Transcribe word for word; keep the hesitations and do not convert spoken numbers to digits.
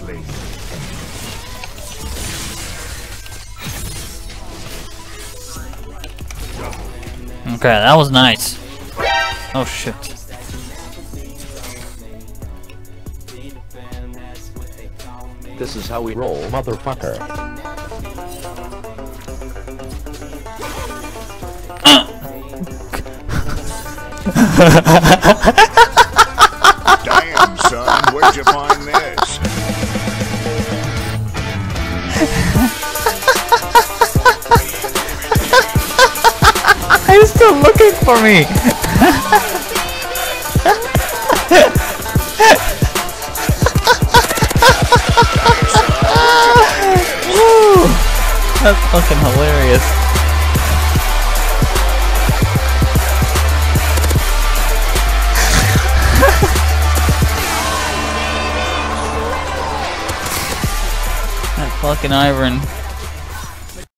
nicely. Okay, that was nice. Oh shit. This is how we roll, motherfucker. Damn, son, where'd you find this? He's still looking for me. Woo! That's fucking hilarious. That fucking Ivan.